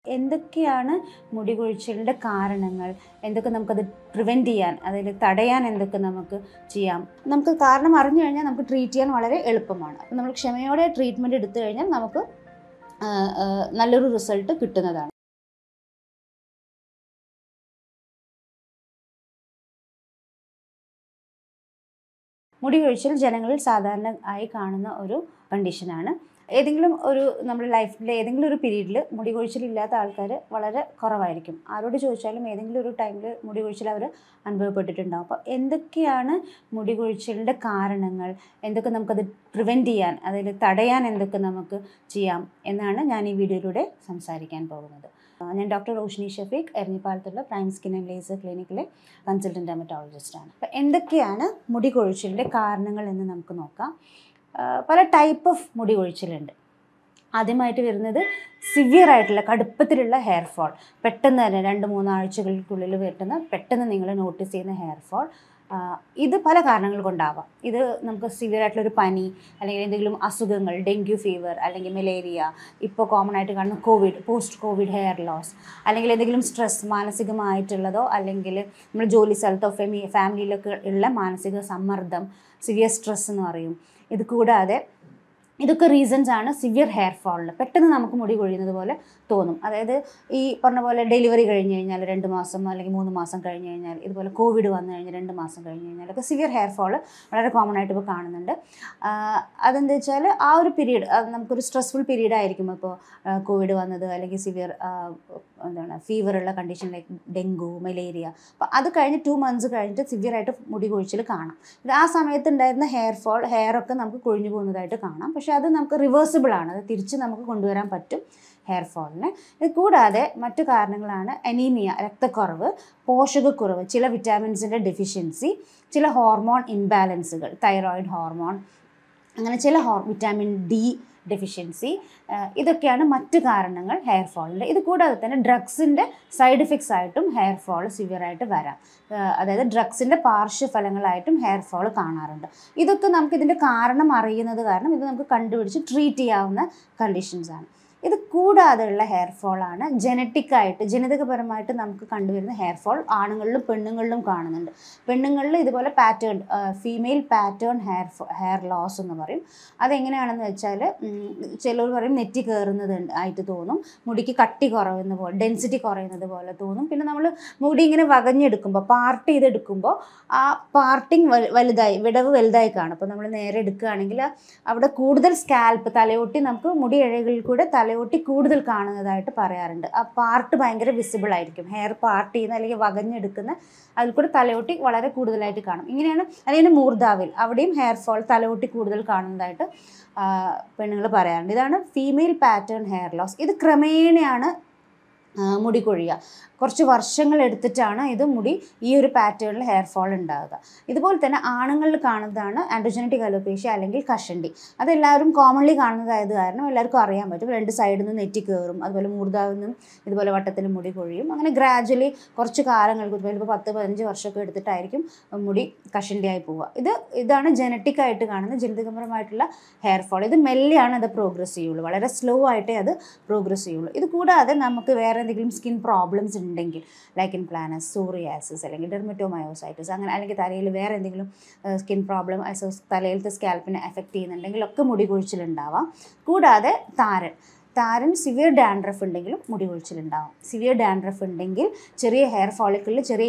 എന്തൊക്കെയാണ് മുടി കൊഴിച്ചിലിൻ്റെ കാരണങ്ങൾ, എന്തൊക്കെ നമുക്കത് പ്രിവെൻറ്റ് ചെയ്യാൻ, അതിൽ തടയാൻ എന്തൊക്കെ നമുക്ക് ചെയ്യാം. നമുക്ക് കാരണം അറിഞ്ഞു കഴിഞ്ഞാൽ നമുക്ക് ട്രീറ്റ് ചെയ്യാൻ വളരെ എളുപ്പമാണ്. അപ്പോൾ നമ്മൾ ക്ഷമയോടെ ട്രീറ്റ്മെൻറ്റ് എടുത്തു കഴിഞ്ഞാൽ നമുക്ക് നല്ലൊരു റിസൾട്ട് കിട്ടുന്നതാണ്. മുടി കൊഴിച്ചിൽ ജനങ്ങളിൽ സാധാരണ ആയി കാണുന്ന ഒരു കണ്ടീഷനാണ്. ഏതെങ്കിലും ഒരു നമ്മുടെ ലൈഫിലെ ഏതെങ്കിലും ഒരു പീരീഡിൽ മുടി കൊഴിച്ചിലില്ലാത്ത ആൾക്കാർ വളരെ കുറവായിരിക്കും. ആരോട് ചോദിച്ചാലും ഏതെങ്കിലും ഒരു ടൈമിൽ മുടി കൊഴിച്ചിൽ അവർ അനുഭവപ്പെട്ടിട്ടുണ്ടാകും. അപ്പോൾ എന്തൊക്കെയാണ് മുടി കൊഴിച്ചിലിൻ്റെ കാരണങ്ങൾ, എന്തൊക്കെ നമുക്കത് പ്രിവെൻറ്റ് ചെയ്യാൻ, അതിൽ തടയാൻ എന്തൊക്കെ നമുക്ക് ചെയ്യാം എന്നാണ് ഞാൻ ഈ വീഡിയോയിലൂടെ സംസാരിക്കാൻ പോകുന്നത്. ഞാൻ ഡോക്ടർ റോഷിനി ഷഫീഖ്, എരഞ്ഞിപ്പാലത്തുള്ള പ്രൈം സ്കിൻ ആൻഡ് ലേസർ ക്ലിനിക്കിലെ കൺസൾട്ടൻറ്റ് ഡെർമറ്റോളജിസ്റ്റാണ്. അപ്പോൾ എന്തൊക്കെയാണ് മുടി കൊഴിച്ചിലിൻ്റെ കാരണങ്ങൾ എന്ന് നമുക്ക് നോക്കാം. പല ടൈപ്പ് ഓഫ് മുടി കൊഴിച്ചിലുണ്ട്. ആദ്യമായിട്ട് വരുന്നത് സിവിയർ ആയിട്ടുള്ള കടുപ്പത്തിലുള്ള ഹെയർ ഫോൾ, പെട്ടെന്ന് തന്നെ 2-3 ആഴ്ചകൾക്കുള്ളിൽ വരുന്ന പെട്ടെന്ന് നിങ്ങൾ നോട്ടീസ് ചെയ്യുന്ന ഹെയർ ഫോൾ. ഇത് പല കാരണങ്ങൾ കൊണ്ടാവാം. ഇത് നമുക്ക് സിവിയർ ആയിട്ടുള്ളൊരു പനി, അല്ലെങ്കിൽ എന്തെങ്കിലും അസുഖങ്ങൾ, ഡെങ്കു ഫീവർ, അല്ലെങ്കിൽ മലേറിയ, ഇപ്പോൾ കോമൺ ആയിട്ട് കാണുന്ന Covid, post Covid hair loss, അല്ലെങ്കിൽ എന്തെങ്കിലും സ്ട്രെസ് മാനസികമായിട്ടുള്ളതോ, അല്ലെങ്കിൽ നമ്മൾ ജോലി സ്ഥലത്തോ ഫാമിലിയിലൊക്കെ ഉള്ള മാനസിക സമ്മർദ്ദം, സിവിയർ സ്ട്രെസ് എന്ന് പറയും. ഇത് കൂടാതെ ഇതൊക്കെ റീസൺസ് ആണ് സിവിയർ ഹെയർ ഫോളിൽ. പെട്ടെന്ന് നമുക്ക് മുടി കൊഴിയുന്നത് പോലെ തോന്നും. അതായത് ഈ പറഞ്ഞ പോലെ ഡെലിവറി കഴിഞ്ഞ് കഴിഞ്ഞാൽ 2 മാസം അല്ലെങ്കിൽ 3 മാസം കഴിഞ്ഞ് കഴിഞ്ഞാൽ, ഇതുപോലെ കോവിഡ് വന്നു കഴിഞ്ഞാൽ 2 മാസം കഴിഞ്ഞ് കഴിഞ്ഞാലൊക്കെ സിവിയർ ഹെയർ ഫോൾ വളരെ കോമൺ ആയിട്ട് ഇപ്പോൾ കാണുന്നുണ്ട്. അതെന്താ വെച്ചാൽ ആ ഒരു പീരീഡ് നമുക്കൊരു സ്ട്രെസ്ഫുൾ പീരീഡ് ആയിരിക്കും. ഇപ്പോൾ കോവിഡ് വന്നത്, അല്ലെങ്കിൽ സിവിയർ ഫീവറുള്ള കണ്ടീഷൻ ലൈക്ക് ഡെങ്കു, മലേറിയ. അപ്പോൾ അത് കഴിഞ്ഞ് 2 മന്ത്സ് കഴിഞ്ഞിട്ട് സിവിയർ ആയിട്ട് മുടി കൊഴിച്ചിൽ കാണാം. ഇത് ആ സമയത്ത് ഉണ്ടായിരുന്ന ഹെയറൊക്കെ നമുക്ക് കൊഴിഞ്ഞു പോകുന്നതായിട്ട് കാണാം. പക്ഷേ അത് നമുക്ക് റിവേഴ്സിബിൾ ആണ്. അത് തിരിച്ച് നമുക്ക് കൊണ്ടുവരാൻ പറ്റും ഹെയർ ഫോളിന്. ഇത് കൂടാതെ മറ്റു കാരണങ്ങളാണ് അനീമിയ, രക്തക്കുറവ്, പോഷകക്കുറവ്, ചില വിറ്റാമിൻസിൻ്റെ ഡെഫിഷ്യൻസി, ചില ഹോർമോൺ ഇംബാലൻസുകൾ, തൈറോയിഡ് ഹോർമോൺ, അങ്ങനെ ചില വിറ്റാമിൻ ഡി ഡെഫിഷ്യൻസി. ഇതൊക്കെയാണ് മറ്റു കാരണങ്ങൾ ഹെയർ ഫോളിൻ്റെ. ഇത് കൂടാതെ തന്നെ ഡ്രഗ്സിൻ്റെ സൈഡ് എഫക്ട്സ് ആയിട്ടും ഹെയർ ഫോൾ സിവിയറായിട്ട് വരാം. അതായത് ഡ്രഗ്സിൻ്റെ പാർശ്വഫലങ്ങളായിട്ടും ഹെയർ ഫോൾ കാണാറുണ്ട്. ഇതൊക്കെ നമുക്ക് ഇതിൻ്റെ കാരണം അറിയുന്നത് കാരണം ഇത് നമുക്ക് കണ്ടുപിടിച്ച് ട്രീറ്റ് ചെയ്യാവുന്ന കണ്ടീഷൻസാണ്. ഇത് കൂടാതെയുള്ള ഹെയർ ഫോളാണ് ജനിതകപരമായിട്ട് നമുക്ക് കണ്ടുവരുന്ന ഹെയർ ഫോൾ. ആണുങ്ങളിലും പെണ്ണുങ്ങളിലും കാണുന്നുണ്ട്. പെണ്ണുങ്ങളിൽ ഇതുപോലെ pattern, female pattern hair loss എന്ന് പറയും. അതെങ്ങനെയാണെന്ന് വെച്ചാൽ ചിലർ പറയും നെറ്റി കയറുന്നത് ആയിട്ട് തോന്നും, മുടിക്ക് കട്ടി കുറയുന്ന പോലെ, ഡെൻസിറ്റി കുറയുന്നത് പോലെ തോന്നും. പിന്നെ നമ്മൾ മുടി ഇങ്ങനെ വകഞ്ഞെടുക്കുമ്പോൾ, പാർട്ട് ചെയ്തെടുക്കുമ്പോൾ ആ പാർട്ടിങ് വിടവ് വലുതായി കാണും. അപ്പോൾ നമ്മൾ നേരെ എടുക്കുകയാണെങ്കിൽ അവിടെ കൂടുതൽ സ്കാൽപ്പ്, തലയോട്ടി, നമുക്ക് മുടി ഇഴകളിൽ കൂടെ തലയോട്ടി കൂടുതൽ കാണുന്നതായിട്ട് പറയാറുണ്ട്. ആ പാർട്ട് ഭയങ്കര വിസിബിൾ ആയിരിക്കും. ഹെയർ പാർട്ട് ചെയ്യുന്ന അല്ലെങ്കിൽ വകഞ്ഞെടുക്കുന്ന അതിൽ കൂടെ തലയോട്ടി വളരെ കൂടുതലായിട്ട് കാണും. ഇങ്ങനെയാണ്. അല്ലെങ്കിൽ മൂർധാവിൽ അവിടെയും ഹെയർ ഫോൾ, തലയോട്ടി കൂടുതൽ കാണുന്നതായിട്ട് പെണ്ണുങ്ങൾ പറയാറുണ്ട്. ഇതാണ് ഫീമെയിൽ പാറ്റേൺ ഹെയർ ലോസ്. ഇത് ക്രമേണയാണ് മുടി കൊഴിയുക. കുറച്ച് വർഷങ്ങൾ എടുത്തിട്ടാണ് ഇത് മുടി ഈ ഒരു പാറ്റേണിൽ ഹെയർ ഫോൾ ഉണ്ടാകുക. ഇതുപോലെ തന്നെ ആണുങ്ങളിൽ കാണുന്നതാണ് ആൻഡ്രോജനറ്റിക് അലോപേഷ്യ അല്ലെങ്കിൽ കഷണ്ടി. അതെല്ലാവരും കോമൺലി കാണുന്നതായത് കാരണം എല്ലാവർക്കും അറിയാൻ പറ്റും. 2 സൈഡിൽ നിന്ന് നെറ്റി കയറും, അതുപോലെ മൂർധാവിൽ നിന്നും ഇതുപോലെ വട്ടത്തിൽ മുടി കൊഴിയും. അങ്ങനെ ഗ്രാജുവലി കുറച്ച് കാലങ്ങൾക്ക്, ഇപ്പോൾ 10-15 വർഷമൊക്കെ എടുത്തിട്ടായിരിക്കും മുടി കഷണ്ടിയായി പോവുക. ഇതാണ് ജനറ്റിക്കായിട്ട് കാണുന്ന ജനിതകപരമായിട്ടുള്ള ഹെയർ ഫോൾ. ഇത് മെല്ലെയാണ് അത് പ്രോഗ്രസ് ചെയ്യുള്ളൂ, വളരെ സ്ലോ ആയിട്ടേ അത് പ്രോഗ്രസ് ചെയ്യുള്ളൂ. ഇത് കൂടാതെ നമുക്ക് വേറെ എന്തെങ്കിലും സ്കിൻ പ്രോബ്ലംസ് ഉണ്ടെങ്കിൽ, ലൈക്ക് പ്ലാനസ്, സോറിയാസിസ്, അല്ലെങ്കിൽ ഡെർമറ്റോമയോസൈറ്റിസ്, അങ്ങനെ, അല്ലെങ്കിൽ തലയിൽ വേറെ എന്തെങ്കിലും സ്കിൻ പ്രോബ്ലം തലയിലത്തെ സ്കാൽപ്പിനെ എഫക്റ്റ് ചെയ്യുന്നുണ്ടെങ്കിൽ ഒക്കെ മുടി കൊഴിച്ചിലുണ്ടാവാം. കൂടാതെ താരൻ, സിവിയർ ഡാൻഡ്രഫ് ഉണ്ടെങ്കിലും മുടി കൊഴിച്ചിലുണ്ടാവും. സിവിയർ ഡാൻഡ്രഫ് ഉണ്ടെങ്കിൽ ചെറിയ ഹെയർ ഫോളിക്കിളിൽ ചെറിയ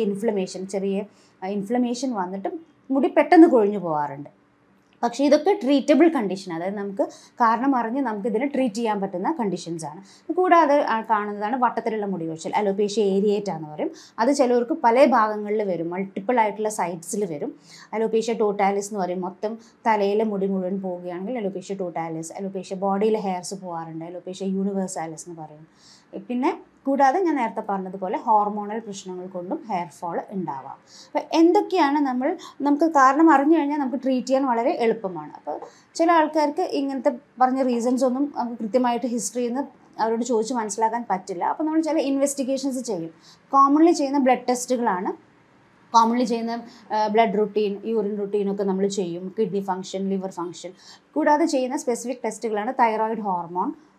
ഇൻഫ്ലമേഷൻ വന്നിട്ട് മുടി പെട്ടെന്ന് കൊഴിഞ്ഞു പോകാറുണ്ട്. പക്ഷേ ഇതൊക്കെ ട്രീറ്റബിൾ കണ്ടീഷൻ, അതായത് നമുക്ക് കാരണം അറിഞ്ഞ് നമുക്കിതിനെ ട്രീറ്റ് ചെയ്യാൻ പറ്റുന്ന കണ്ടീഷൻസാണ്. കൂടാതെ കാണുന്നതാണ് വട്ടത്തിലുള്ള മുടി കൊഴിച്ചിൽ, അലോപേഷ്യ ഏരിയേറ്റ എന്ന് പറയും. അത് ചിലവർക്ക് പല ഭാഗങ്ങളിൽ വരും, മൾട്ടിപ്പിൾ ആയിട്ടുള്ള സൈറ്റ്സിൽ വരും. അലോപേഷ്യ ടോട്ടാലിസ് എന്ന് പറയും. മൊത്തം തലയിലെ മുടി മുഴുവൻ പോവുകയാണെങ്കിൽ അലോപേഷ്യ ടോട്ടാലിസ്. അലോപേഷ്യ ബോഡിയിലെ ഹെയർസ് പോകാറുണ്ട്, അലോപേഷ്യ യൂണിവേഴ്സാലിസ് എന്ന് പറയും. പിന്നെ കൂടാതെ ഞാൻ നേരത്തെ പറഞ്ഞതുപോലെ ഹോർമോണൽ പ്രശ്നങ്ങൾ കൊണ്ടും ഹെയർ ഫോൾ ഉണ്ടാവാം. അപ്പോൾ എന്തൊക്കെയാണ് നമുക്ക് കാരണം അറിഞ്ഞു കഴിഞ്ഞാൽ നമുക്ക് ട്രീറ്റ് ചെയ്യാൻ വളരെ എളുപ്പമാണ്. അപ്പോൾ ചില ആൾക്കാർക്ക് ഇങ്ങനത്തെ പറഞ്ഞ റീസൺസ് ഒന്നും നമുക്ക് കൃത്യമായിട്ട് ഹിസ്റ്ററിയിൽ നിന്ന് അവരോട് ചോദിച്ച് മനസ്സിലാക്കാൻ പറ്റില്ല. അപ്പോൾ നമ്മൾ ചില ഇൻവെസ്റ്റിഗേഷൻസ് ചെയ്യും. കോമൺലി ചെയ്യുന്ന ബ്ലഡ് ടെസ്റ്റുകളാണ്. കോമൺലി ചെയ്യുന്ന ബ്ലഡ് റുട്ടീൻ, യൂറിൻ റുട്ടീനൊക്കെ നമ്മൾ ചെയ്യും. Kidney function, liver function. കൂടാതെ ചെയ്യുന്ന സ്പെസിഫിക് ടെസ്റ്റുകളാണ് തൈറോയിഡ് ഹോർമോൺ,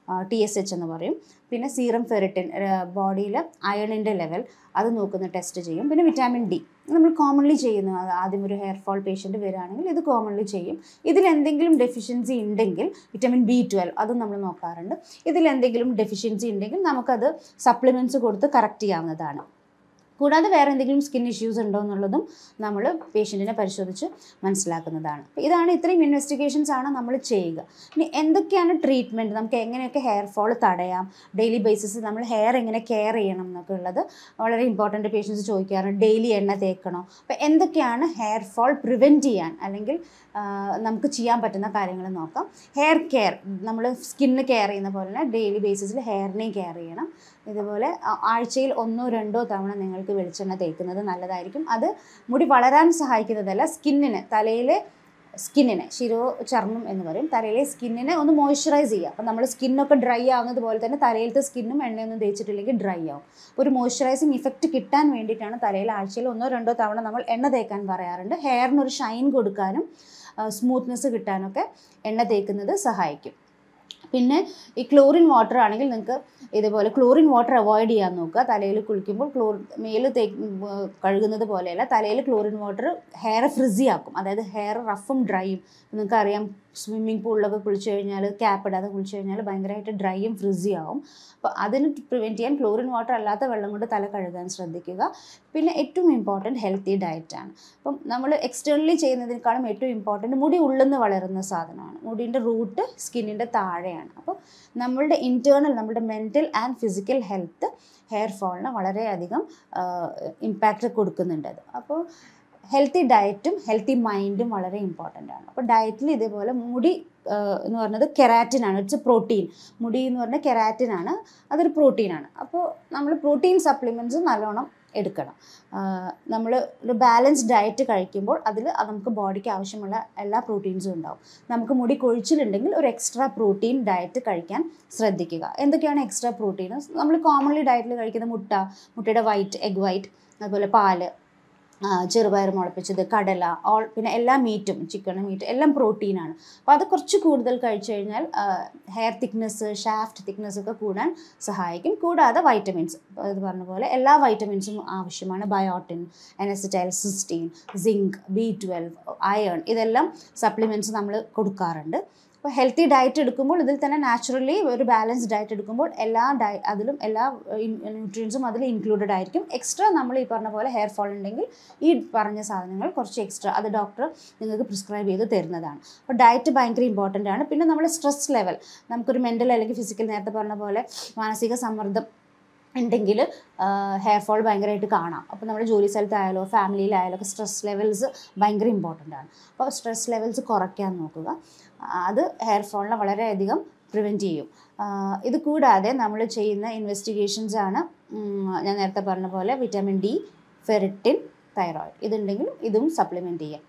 TSH എന്ന് പറയും. പിന്നെ സീറം ഫെറിറ്റിൻ, ബോഡിയിൽ അയണിൻ്റെ ലെവൽ അത് നോക്കുന്ന ടെസ്റ്റ് ചെയ്യും. പിന്നെ വിറ്റാമിൻ D നമ്മൾ കോമൺലി ചെയ്യുന്നു. ആദ്യം ഒരു ഹെയർ ഫോൾ പേഷ്യൻറ്റ് വരികയാണെങ്കിൽ ഇത് കോമൺലി ചെയ്യും. ഇതിലെന്തെങ്കിലും ഡെഫിഷ്യൻസി ഉണ്ടെങ്കിൽ വിറ്റാമിൻ B12 അതും നമ്മൾ നോക്കാറുണ്ട്. ഇതിലെന്തെങ്കിലും ഡെഫിഷ്യൻസി ഉണ്ടെങ്കിൽ നമുക്കത് സപ്ലിമെൻറ്റ്സ് കൊടുത്ത് കറക്റ്റ് ചെയ്യാവുന്നതാണ്. കൂടാതെ വേറെ എന്തെങ്കിലും സ്കിൻ ഇഷ്യൂസ് ഉണ്ടോ എന്നുള്ളതും നമ്മൾ പേഷ്യൻറ്റിനെ പരിശോധിച്ച് മനസ്സിലാക്കുന്നതാണ്. അപ്പോൾ ഇതാണ്, ഇത്രയും ഇൻവെസ്റ്റിഗേഷൻസ് ആണ് നമ്മൾ ചെയ്യുക. ഇനി എന്തൊക്കെയാണ് ട്രീറ്റ്മെൻറ്റ്, നമുക്ക് എങ്ങനെയൊക്കെ ഹെയർ ഫോൾ തടയാം, ഡെയിലി ബേസിസ് നമ്മൾ ഹെയർ എങ്ങനെ കെയർ ചെയ്യണം എന്നൊക്കെ ഉള്ളത് വളരെ ഇമ്പോർട്ടൻറ്റ്. പേഷ്യൻസ് ചോദിക്കാറുണ്ട് ഡെയിലി എണ്ണ തേക്കണോ. അപ്പോൾ എന്തൊക്കെയാണ് ഹെയർ ഫോൾ പ്രിവെൻറ്റ് ചെയ്യാൻ അല്ലെങ്കിൽ നമുക്ക് ചെയ്യാൻ പറ്റുന്ന കാര്യങ്ങൾ നോക്കാം. ഹെയർ കെയർ നമ്മൾ സ്കിന്ന് കെയർ ചെയ്യുന്ന പോലെ തന്നെ ഡെയിലി ബേസിസിൽ ഹെയറിനെയും കെയർ ചെയ്യണം. ഇതുപോലെ ആഴ്ചയിൽ 1-2 തവണ നിങ്ങൾക്ക് വെളിച്ചെണ്ണ തേക്കുന്നത് നല്ലതായിരിക്കും. അത് മുടി വളരാൻ സഹായിക്കുന്നതല്ല, സ്കിന്നിന്, തലയിലെ സ്കിന്നിനെ, ശിരോചർമ്മം എന്ന് പറയും, തലയിലെ സ്കിന്നിനെ ഒന്ന് മോയ്സ്ചറൈസ് ചെയ്യുക. അപ്പോൾ നമ്മൾ സ്കിന്നൊക്കെ ഡ്രൈ ആവുന്നത് പോലെ തന്നെ തലയിലത്തെ സ്കിന്നും എണ്ണയൊന്നും തേച്ചിട്ടില്ലെങ്കിൽ ഡ്രൈ ആവും. ഒരു മോയ്സ്ചറൈസിങ് ഇഫക്റ്റ് കിട്ടാൻ വേണ്ടിയിട്ടാണ് തലയിൽ ആഴ്ചയിൽ 1-2 തവണ നമ്മൾ എണ്ണ തേക്കാൻ പറയാറുണ്ട്. ഹെയറിനൊരു ഷൈൻ കൊടുക്കാനും സ്മൂത്ത്നെസ് കിട്ടാനൊക്കെ എണ്ണ തേക്കുന്നത് സഹായിക്കും. പിന്നെ ഈ ക്ലോറിൻ വാട്ടർ ആണെങ്കിൽ നിങ്ങൾക്ക് ഇതുപോലെ ക്ലോറിൻ വാട്ടർ അവോയ്ഡ് ചെയ്യാൻ നോക്കുക. തലയിൽ കുളിക്കുമ്പോൾ മേല് കഴുകുന്നത് പോലെയല്ല, തലയിൽ ക്ലോറിൻ വാട്ടർ ഹെയർ ഫ്രിസി ആക്കും. അതായത് ഹെയർ റഫും ഡ്രൈയും. നിങ്ങൾക്കറിയാം സ്വിമ്മിംഗ് പൂളിലൊക്കെ കുളിച്ച് കഴിഞ്ഞാൽ, ക്യാപ്പ് ഇടാതെ കുളിച്ച് കഴിഞ്ഞാൽ ഭയങ്കരമായിട്ട് ഡ്രൈയും ഫ്രിസി ആവും. അപ്പോൾ അതിന് പ്രിവെൻറ്റ് ചെയ്യാൻ ക്ലോറിൻ വാട്ടർ അല്ലാത്ത വെള്ളം കൊണ്ട് തല കഴുകാൻ ശ്രദ്ധിക്കുക. പിന്നെ ഏറ്റവും ഇമ്പോർട്ടൻറ്റ് ഹെൽത്തി ഡയറ്റാണ്. അപ്പം നമ്മൾ എക്സ്റ്റേണലി ചെയ്യുന്നതിനേക്കാളും ഏറ്റവും ഇമ്പോർട്ടൻറ്റ് മുടി ഉള്ളുന്ന് വളരുന്ന സാധനമാണ്. മുടിൻ്റെ റൂട്ട് സ്കിന്നിൻ്റെ താഴെയാണ്. അപ്പോൾ നമ്മളുടെ ഇൻറ്റേർണൽ, നമ്മുടെ mental and physical health hair ഫോളിന് വളരെയധികം ഇമ്പാക്റ്റ് കൊടുക്കുന്നുണ്ട്. അപ്പോൾ ഹെൽത്തി ഡയറ്റും ഹെൽത്തി മൈൻഡും വളരെ ഇമ്പോർട്ടൻ്റ് ആണ്. അപ്പോൾ ഡയറ്റിൽ ഇതേപോലെ മുടി എന്ന് പറയുന്നത് കെരാറ്റിനാണ്, ഇറ്റ്സ് പ്രോട്ടീൻ. മുടി എന്ന് പറഞ്ഞാൽ കെരാറ്റിനാണ്, അതൊരു പ്രോട്ടീനാണ്. അപ്പോൾ നമ്മൾ പ്രോട്ടീൻ സപ്ലിമെൻറ്റ്സ് നല്ലോണം എടുക്കണം. നമ്മൾ ഒരു ബാലൻസ്ഡ് ഡയറ്റ് കഴിക്കുമ്പോൾ അതിൽ നമുക്ക് ബോഡിക്ക് ആവശ്യമുള്ള എല്ലാ പ്രോട്ടീൻസും ഉണ്ടാവും. നമുക്ക് മുടി കൊഴിച്ചിലുണ്ടെങ്കിൽ ഒരു എക്സ്ട്രാ പ്രോട്ടീൻ ഡയറ്റ് കഴിക്കാൻ ശ്രദ്ധിക്കുക. എന്തൊക്കെയാണ് എക്സ്ട്രാ പ്രോട്ടീൻസ്? നമ്മൾ കോമൺലി ഡയറ്റിൽ കഴിക്കുന്ന മുട്ടയുടെ വൈറ്റ്, എഗ് വൈറ്റ്, അതുപോലെ പാല്, ചെറുപയർ മുളപ്പിച്ചത്, കടല, പിന്നെ എല്ലാ മീറ്റും, ചിക്കൻ, മീറ്റ് എല്ലാം പ്രോട്ടീനാണ്. അപ്പോൾ അത് കുറച്ച് കൂടുതൽ കഴിച്ചു കഴിഞ്ഞാൽ ഹെയർ തിക്നെസ്, ഷാഫ്റ്റ് തിക്നെസ് ഒക്കെ കൂടാൻ സഹായിക്കും. കൂടാതെ വൈറ്റമിൻസ്, ഇത് പറഞ്ഞ പോലെ എല്ലാ വൈറ്റമിൻസും ആവശ്യമാണ്. Biotin, N acetyl, cysteine, zinc, B12, iron, ഇതെല്ലാം സപ്ലിമെൻറ്റ്സ് നമ്മൾ കൊടുക്കാറുണ്ട്. അപ്പോൾ ഹെൽത്തി ഡയറ്റ് എടുക്കുമ്പോൾ ഇതിൽ തന്നെ നാച്ചുറലി ഒരു ബാലൻസ്ഡ് ഡയറ്റ് എടുക്കുമ്പോൾ അതിലും എല്ലാ ന്യൂട്രിയൻസും അതിൽ ഇൻക്ലൂഡഡ് ആയിരിക്കും. എക്സ്ട്രാ നമ്മൾ ഈ പറഞ്ഞ പോലെ ഹെയർ ഫോൾ ഉണ്ടെങ്കിൽ ഈ പറഞ്ഞ സാധനങ്ങൾ കുറച്ച് എക്സ്ട്രാ അത് ഡോക്ടർ നിങ്ങൾക്ക് പ്രിസ്ക്രൈബ് ചെയ്ത് തരുന്നതാണ്. അപ്പോൾ ഡയറ്റ് ഭയങ്കര ഇമ്പോർട്ടൻ്റ് ആണ്. പിന്നെ നമ്മൾ സ്ട്രെസ് ലെവൽ, നമുക്കൊരു മെൻ്റൽ അല്ലെങ്കിൽ ഫിസിക്കൽ, നേരത്തെ പറഞ്ഞ പോലെ മാനസിക സമ്മർദ്ദം ഉണ്ടെങ്കിൽ ഹെയർ ഫോൾ ഭയങ്കരമായിട്ട് കാണാം. അപ്പോൾ നമ്മുടെ ജോലി സ്ഥലത്തായാലോ ഫാമിലിയിലായാലോ ഒക്കെ സ്ട്രെസ് ലെവൽസ് ഭയങ്കര ഇമ്പോർട്ടൻ്റ് ആണ്. അപ്പോൾ സ്ട്രെസ് ലെവൽസ് കുറയ്ക്കാൻ നോക്കുക. അത് ഹെയർ ഫോളിനെ വളരെയധികം പ്രിവെൻറ്റ് ചെയ്യും. ഇത് കൂടാതെ നമ്മൾ ചെയ്യുന്ന ഇൻവെസ്റ്റിഗേഷൻസ് ആണ് ഞാൻ നേരത്തെ പറഞ്ഞ പോലെ വിറ്റാമിൻ D, ഫെറിറ്റിൻ, തൈറോയിഡ്, ഇതുണ്ടെങ്കിലും ഇതും സപ്ലിമെൻറ്റ് ചെയ്യാം.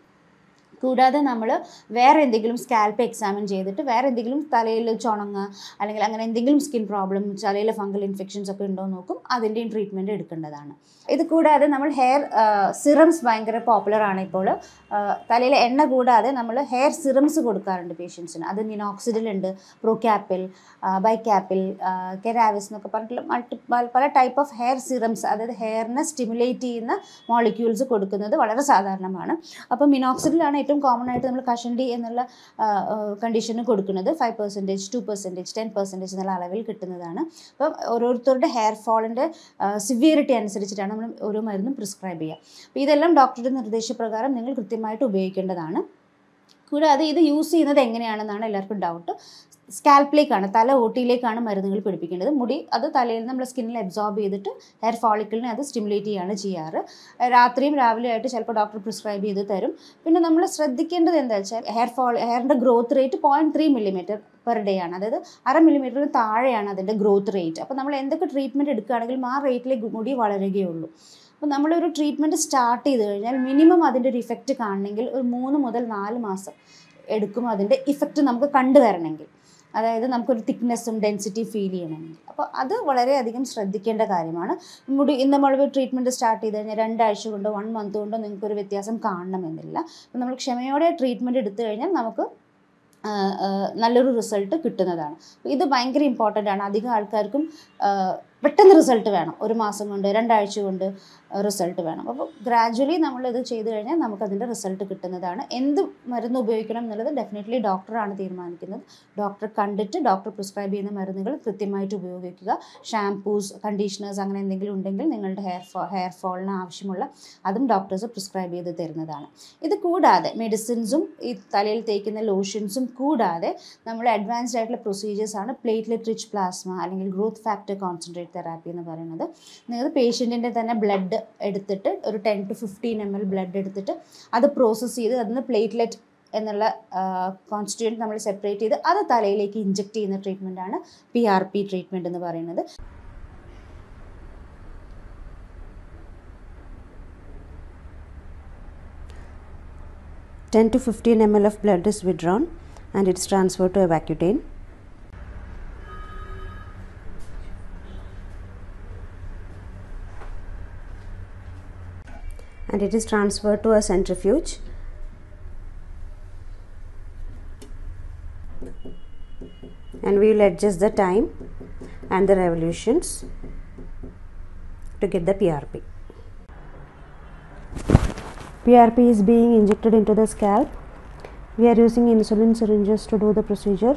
കൂടാതെ നമ്മൾ വേറെ എന്തെങ്കിലും സ്കാൽപ്പ് എക്സാമിൻ ചെയ്തിട്ട് വേറെ എന്തെങ്കിലും തലയിൽ ചുണങ്ങ് അല്ലെങ്കിൽ അങ്ങനെ എന്തെങ്കിലും സ്കിൻ പ്രോബ്ലം, തലയിലെ ഫംഗൽ ഇൻഫെക്ഷൻസ് ഒക്കെ ഉണ്ടോ എന്ന് നോക്കും. അതിൻ്റെയും ട്രീറ്റ്മെൻറ്റ് എടുക്കേണ്ടതാണ്. ഇത് കൂടാതെ നമ്മൾ ഹെയർ സിറംസ് ഭയങ്കര പോപ്പുലറാണ് ഇപ്പോൾ. തലയിലെ എണ്ണ കൂടാതെ നമ്മൾ ഹെയർ സിറംസ് കൊടുക്കാറുണ്ട് പേഷ്യൻസിന്. അത് മിനോക്സിഡിൽ ഉണ്ട്, പ്രോക്യാപ്പിൽ, ബൈക്യാപ്പിൽ, കെരാവിസ് എന്നൊക്കെ പറഞ്ഞിട്ടുള്ള പല ടൈപ്പ് ഓഫ് ഹെയർ സിറംസ്, അതായത് ഹെയറിനെ സ്റ്റിമുലേറ്റ് ചെയ്യുന്ന മോളിക്യൂൾസ് കൊടുക്കുന്നത് വളരെ സാധാരണമാണ്. അപ്പോൾ മിനോക്സിഡിലാണ് ഏറ്റവും കോമൺ ആയിട്ട് നമ്മൾ കഷണ്ടി എന്നുള്ള കണ്ടീഷന് കൊടുക്കുന്നത്. 5%, 2%, 10% എന്നുള്ള അളവിൽ കിട്ടുന്നതാണ്. അപ്പം ഓരോരുത്തരുടെ ഹെയർ ഫോളിൻ്റെ സിവിയറിറ്റി അനുസരിച്ചിട്ടാണ് നമ്മൾ ഓരോ മരുന്നും പ്രിസ്ക്രൈബ് ചെയ്യുക. അപ്പോൾ ഇതെല്ലാം ഡോക്ടറുടെ നിർദ്ദേശപ്രകാരം നിങ്ങൾ കൃത്യമായിട്ട് ഉപയോഗിക്കേണ്ടതാണ്. കൂടാതെ ഇത് യൂസ് ചെയ്യുന്നത് എങ്ങനെയാണെന്നാണ് എല്ലാവർക്കും ഡൗട്ട്. സ്കാൽപ്പിലേക്കാണ്, തല ഓട്ടിയിലേക്കാണ് മരുന്നുകൾ പിടിപ്പിക്കേണ്ടത്. മുടി അത് തലയിൽ നമ്മൾ സ്കിന്നിൽ അബ്സോർബ് ചെയ്തിട്ട് ഹെയർ ഫോളിക്കിളിനെ അത് സ്റ്റിമുലേറ്റ് ചെയ്യുകയാണ് ചെയ്യാറ്. രാത്രിയും രാവിലെ ആയിട്ട് ചിലപ്പോൾ ഡോക്ടർ പ്രിസ്ക്രൈബ് ചെയ്ത് തരും. പിന്നെ നമ്മൾ ശ്രദ്ധിക്കേണ്ടത് എന്താ വെച്ചാൽ ഹെയറിൻ്റെ growth rate 0.3 millimetre per day ആണ്. അതായത് 0.5 മില്ലിമീറ്ററിന് താഴെയാണ് അതിൻ്റെ ഗ്രോത്ത് റേറ്റ്. അപ്പോൾ നമ്മൾ എന്തൊക്കെ ട്രീറ്റ്മെൻറ്റ് എടുക്കുകയാണെങ്കിലും ആ റേറ്റിലേക്ക് മുടി വളരുകയുള്ളൂ. അപ്പോൾ നമ്മളൊരു ട്രീറ്റ്മെൻറ്റ് സ്റ്റാർട്ട് ചെയ്ത് കഴിഞ്ഞാൽ മിനിമം അതിൻ്റെ ഒരു ഇഫക്റ്റ് കാണണമെങ്കിൽ ഒരു 3 മുതൽ 4 മാസം എടുക്കും അതിൻ്റെ ഇഫക്റ്റ് നമുക്ക് കണ്ടുവരണമെങ്കിൽ. അതായത് നമുക്കൊരു തിക്നെസ്സും ഡെൻസിറ്റി ഫീൽ ചെയ്യണമെങ്കിൽ. അപ്പോൾ അത് വളരെയധികം ശ്രദ്ധിക്കേണ്ട കാര്യമാണ്. മുടി നമ്മൾ ട്രീറ്റ്മെൻറ്റ് സ്റ്റാർട്ട് ചെയ്ത് കഴിഞ്ഞാൽ 2 ആഴ്ച കൊണ്ടോ 1 മന്ത് കൊണ്ടോ നിങ്ങൾക്കൊരു വ്യത്യാസം കാണണമെന്നില്ല. അപ്പോൾ നമ്മൾ ക്ഷമയോടെ ട്രീറ്റ്മെൻറ്റ് എടുത്തു കഴിഞ്ഞാൽ നമുക്ക് നല്ലൊരു റിസൾട്ട് കിട്ടുന്നതാണ്. ഇത് ഭയങ്കര ഇമ്പോർട്ടൻ്റ് ആണ്. അധികം ആൾക്കാർക്കും പെട്ടെന്ന് റിസൾട്ട് വേണം, 1 മാസം കൊണ്ട് 2 ആഴ്ച കൊണ്ട് റിസൾട്ട് വേണം. അപ്പോൾ ഗ്രാജ്വലി നമ്മളിത് ചെയ്ത് കഴിഞ്ഞാൽ നമുക്കതിൻ്റെ റിസൾട്ട് കിട്ടുന്നതാണ്. എന്ത് മരുന്ന് ഉപയോഗിക്കണം എന്നുള്ളത് ഡെഫിനറ്റ്ലി ഡോക്ടറാണ് തീരുമാനിക്കുന്നത്. ഡോക്ടറെ കണ്ടിട്ട് ഡോക്ടർ പ്രിസ്ക്രൈബ് ചെയ്യുന്ന മരുന്നുകൾ കൃത്യമായിട്ട് ഉപയോഗിക്കുക. ഷാംപൂസ്, കണ്ടീഷണേഴ്സ് അങ്ങനെ എന്തെങ്കിലും ഉണ്ടെങ്കിൽ നിങ്ങളുടെ ഹെയർ ഫോളിന് ആവശ്യമുള്ള അതും ഡോക്ടേഴ്സ് പ്രിസ്ക്രൈബ് ചെയ്ത് തരുന്നതാണ്. ഇത് കൂടാതെ മെഡിസിൻസും ഈ തലയിൽ തേക്കുന്ന ലോഷൻസും കൂടാതെ നമ്മൾ അഡ്വാൻസ്ഡ് ആയിട്ടുള്ള പ്രൊസീജിയേഴ്സാണ് പ്ലേറ്റ്ലെറ്റ് റിച്ച് പ്ലാസ്മ അല്ലെങ്കിൽ ഗ്രോത്ത് ഫാക്ടർ കോൺസെൻട്രേറ്റ് തെറാപ്പി എന്ന് പറയുന്നത്. നിങ്ങൾ പേഷ്യൻറ്റിൻ്റെ തന്നെ ബ്ലഡ് എടുത്തിട്ട് ഒരു 10 to 15 ml ബ്ലഡ് എടുത്തിട്ട് അത് പ്രോസസ്സ് ചെയ്ത് അതിന് പ്ലേറ്റ്ലെറ്റ് എന്നുള്ള കോൺസ്റ്റിറ്റ്യൂൻറ്റ് നമ്മൾ സെപ്പറേറ്റ് ചെയ്ത് അത് തലയിലേക്ക് ഇഞ്ചെക്ട് ചെയ്യുന്ന ട്രീറ്റ്മെൻറ്റാണ് PRP ട്രീറ്റ്മെൻറ്റ് എന്ന് പറയുന്നത്. (10 to 15 ml of blood is withdrawn and it is transferred to a Vacutane. And it is transferred to a centrifuge. And we will adjust the time and the revolutions to get the PRP. PRP is being injected into the scalp. We are using insulin syringes to do the procedure.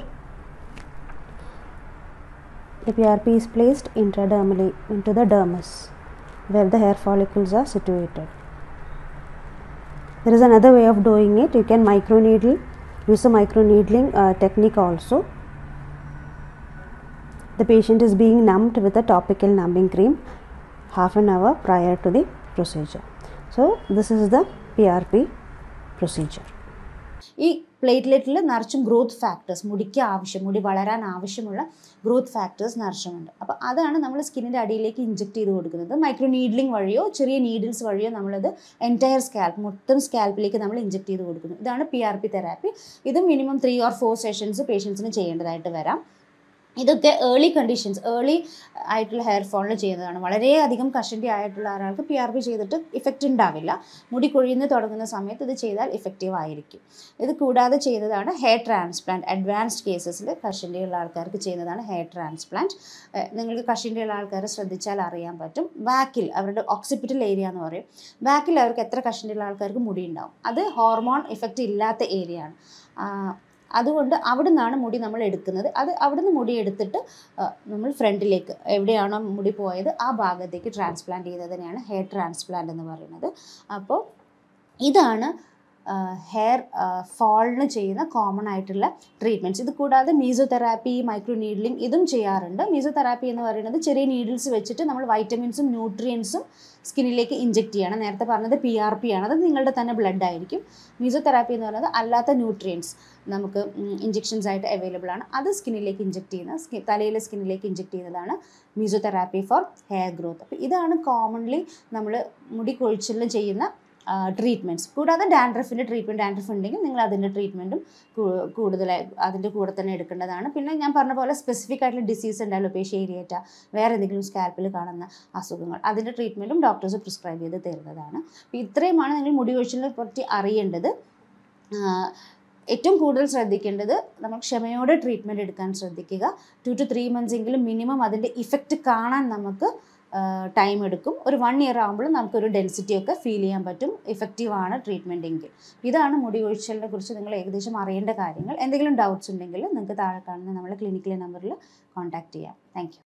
The PRP is placed intradermally into the dermis where the hair follicles are situated. There is another way of doing it. You can microneedle, use a microneedling technique also. The patient is being numbed with a topical numbing cream half an hour prior to the procedure. So this is the PRP procedure. ഈ പ്ലേറ്റ്ലെറ്റിൽ നിറച്ചും growth factors, മുടി വളരാൻ ആവശ്യമുള്ള growth factors നിറച്ചുമുണ്ട്. അപ്പോൾ അതാണ് നമ്മൾ സ്കിന്നിൻ്റെ അടിയിലേക്ക് ഇഞ്ചെക്ട് ചെയ്ത് കൊടുക്കുന്നത്. മൈക്രോ നീഡ്ലിംഗ് വഴിയോ ചെറിയ നീഡിൽസ് വഴിയോ നമ്മളത് എൻറ്റയർ സ്കാൽപ്പ്, മൊത്തം സ്കാൽപ്പിലേക്ക് നമ്മൾ ഇഞ്ചെക്ട് ചെയ്ത് കൊടുക്കുന്നു. ഇതാണ് PRP തെറാപ്പി. ഇത് മിനിമം 3 or 4 സെഷൻസ് പേഷ്യൻസിന് ചെയ്യേണ്ടതായിട്ട് വരാം. ഇതൊക്കെ ഏർലി ആയിട്ടുള്ള ഹെയർ ഫോളിന് ചെയ്യുന്നതാണ്. വളരെയധികം കഷണ്ടി ആയിട്ടുള്ള ഒരാൾക്ക് PRP ചെയ്തിട്ട് ഇഫക്റ്റ് ഉണ്ടാവില്ല. മുടി കൊഴിയുന്ന തുടങ്ങുന്ന സമയത്ത് ഇത് ചെയ്താൽ ഇഫക്റ്റീവ് ആയിരിക്കും. ഇത് കൂടാതെ ചെയ്യുന്നതാണ് ഹെയർ ട്രാൻസ്പ്ലാന്റ്. അഡ്വാൻസ്ഡ് കേസസിൽ കഷണ്ടിയുള്ള ആൾക്കാർക്ക് ചെയ്യുന്നതാണ് ഹെയർ ട്രാൻസ്പ്ലാന്റ്. നിങ്ങൾക്ക് കഷണ്ടിയുള്ള ആൾക്കാരെ ശ്രദ്ധിച്ചാൽ അറിയാൻ പറ്റും. ബാക്കിൽ അവരുടെ ഓക്സിപിറ്റൽ ഏരിയ എന്ന് പറയും. ബാക്കിൽ അവർക്ക് എത്ര കഷണ്ടിയുള്ള ആൾക്കാർക്ക് മുടി ഉണ്ടാവും. അത് ഹോർമോൺ ഇഫക്റ്റ് ഇല്ലാത്ത ഏരിയ ആണ്. അതുകൊണ്ട് അവിടെ നിന്നാണ് മുടി നമ്മൾ എടുക്കുന്നത്. അവിടെ നിന്ന് മുടി എടുത്തിട്ട് നമ്മൾ ഫ്രണ്ടിലേക്ക് എവിടെയാണോ മുടി പോയത് ആ ഭാഗത്തേക്ക് ട്രാൻസ്പ്ലാന്റ് ചെയ്യുന്നതിനെയാണ് ഹെയർ ട്രാൻസ്പ്ലാന്റ് എന്ന് പറയുന്നത്. അപ്പോൾ ഇതാണ് ഹെയർ ഫോളിന് ചെയ്യുന്ന കോമൺ ആയിട്ടുള്ള ട്രീറ്റ്മെൻറ്റ്സ്. ഇത് കൂടാതെ മീസോതെറാപ്പി, മൈക്രോ നീഡ്ലിംഗ് ഇതും ചെയ്യാറുണ്ട്. മീസോതെറാപ്പി എന്ന് പറയുന്നത് ചെറിയ നീഡിൽസ് വെച്ചിട്ട് നമ്മൾ വൈറ്റമിൻസും ന്യൂട്രിയൻസും സ്കിന്നിലേക്ക് ഇഞ്ചെക്ട് ചെയ്യണം. നേരത്തെ പറഞ്ഞത് PRP ആണ്, അത് നിങ്ങളുടെ തന്നെ ബ്ലഡ് ആയിരിക്കും. മീസോതെറാപ്പി എന്ന് പറയുന്നത് അല്ലാത്ത ന്യൂട്രിയൻസ് നമുക്ക് ഇഞ്ചെക്ഷൻസ് ആയിട്ട് അവൈലബിൾ ആണ്. അത് സ്കിന്നിലേക്ക് ഇഞ്ചെക്ട് ചെയ്യുന്ന, തലയിലെ സ്കിന്നിലേക്ക് ഇഞ്ചെക്ട് ചെയ്യുന്നതാണ് മീസോതെറാപ്പി ഫോർ ഹെയർ ഗ്രോത്ത്. അപ്പോൾ ഇതാണ് കോമൺലി നമ്മൾ മുടി കൊഴിച്ചിലിന് ചെയ്യുന്ന ട്രീറ്റ്മെൻറ്റ്സ്. കൂടാതെ ഡാൻഡ്രഫിൻ്റെ ട്രീറ്റ്മെൻറ്റ്, ഡാൻഡ്രഫ് ഉണ്ടെങ്കിൽ നിങ്ങൾ അതിൻ്റെ ട്രീറ്റ്മെൻറ്റും കൂടുതലായി അതിൻ്റെ കൂടെ തന്നെ എടുക്കേണ്ടതാണ്. പിന്നെ ഞാൻ പറഞ്ഞ പോലെ സ്പെസിഫിക് ആയിട്ടുള്ള ഡിസീസ് ഉണ്ട്, അലോപേഷ്യ ഏരിയേറ്റ, വേറെ എന്തെങ്കിലും സ്കാൽപ്പിൽ കാണുന്ന അസുഖങ്ങൾ, അതിൻ്റെ ട്രീറ്റ്മെൻറ്റും ഡോക്ടേഴ്സ് പ്രിസ്ക്രൈബ് ചെയ്ത് തരുന്നതാണ്. അപ്പോൾ ഇത്രയുമാണ് നിങ്ങൾ മുടി കൊഴിച്ചിലിനെ പറ്റി അറിയേണ്ടത്. ഏറ്റവും കൂടുതൽ ശ്രദ്ധിക്കേണ്ടത് നമ്മൾ ക്ഷമയോടെ ട്രീറ്റ്മെൻറ്റ് എടുക്കാൻ ശ്രദ്ധിക്കുക. 2 to 3 months എങ്കിലും മിനിമം അതിൻ്റെ ഇഫക്റ്റ് കാണാൻ നമുക്ക് ടൈം എടുക്കും. ഒരു 1 year ആകുമ്പോഴും നമുക്കൊരു ഡെൻസിറ്റി ഒക്കെ ഫീൽ ചെയ്യാൻ പറ്റും. ഇഫക്റ്റീവാണ് ട്രീറ്റ്മെൻറ്റ് എങ്കിൽ. ഇതാണ് മുടി കൊഴിച്ചിലിനെ കുറിച്ച് നിങ്ങൾ ഏകദേശം അറിയേണ്ട കാര്യങ്ങൾ. എന്തെങ്കിലും ഡൗട്ട്സ് ഉണ്ടെങ്കിൽ നിങ്ങൾക്ക് താഴെ കാണുന്ന നമ്മുടെ ക്ലിനിക്കിലെ നമ്പറിൽ കോൺടാക്റ്റ് ചെയ്യാം. Thank U.